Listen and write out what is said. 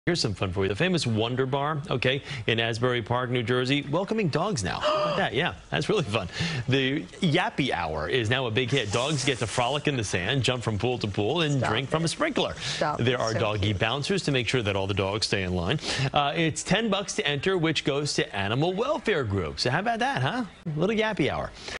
Here's some fun for you. The famous Wonder Bar, okay, in Asbury Park, New Jersey, welcoming dogs now. How about that? Yeah, that's really fun. The Yappy Hour is now a big hit. Dogs get to frolic in the sand, jump from pool to pool, and drink from a sprinkler. There are doggy bouncers to make sure that all the dogs stay in line. It's $10 to enter, which goes to animal welfare groups. So how about that, huh? A little Yappy Hour.